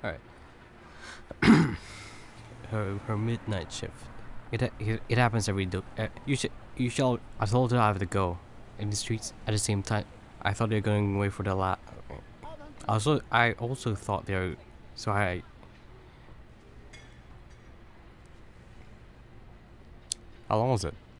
Alright. Her midnight shift. It happens every day. You shall. I told her I have to go. In the streets at the same time. I thought they were going away for the last. I also thought they were. So I. How long was it?